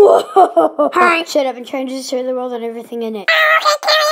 Whoa! Hi! Shut up and try and destroy the world and everything in it.